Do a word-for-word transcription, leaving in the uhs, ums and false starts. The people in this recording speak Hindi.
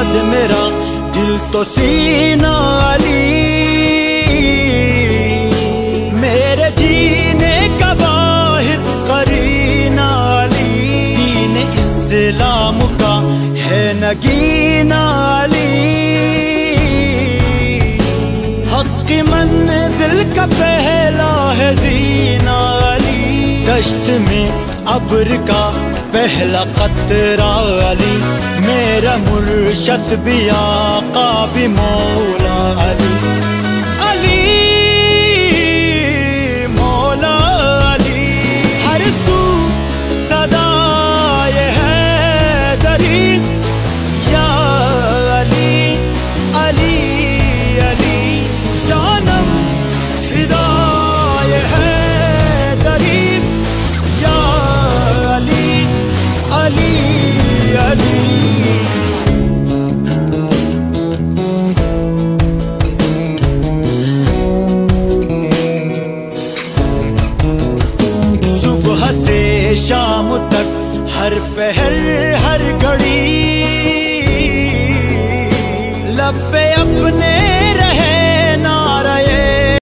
बाद मेरा दिल तो सीना अली, मेरे जीने का वाहिद करीना अली, दीन इस्लाम का है नगीना अली, हक की मंजिल का पहला है जीना अली, दश्त में अब्र का पहला कतरा अली, मेरा मुर्शद भी आका भी मौला अली, अली मौला अली, हर तू सदाए है दरी, या अली अली अली, जानम फिदाए है दरी, या अली अली अली। सुबह से शाम तक हर पहर हर घड़ी लब्बे